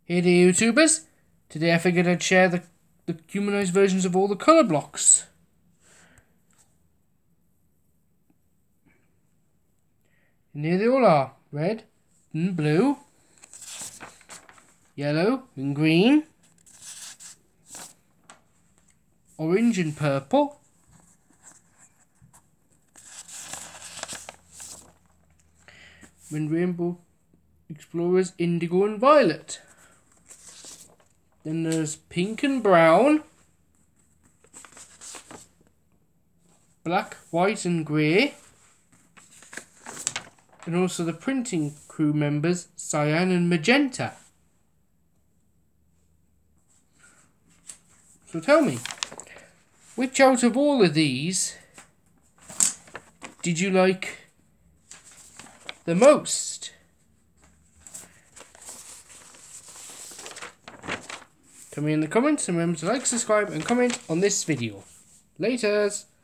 Hey there YouTubers, today I figured I'd share the humanized versions of all the colour blocks. And here they all are, red and blue, yellow and green, orange and purple, and rainbow explorers indigo and violet. Then there's pink and brown, black, white and grey, and also the printing crew members cyan and magenta. So tell me, which out of all of these did you like the most? Tell me in the comments, and remember to like, subscribe and comment on this video. Laters!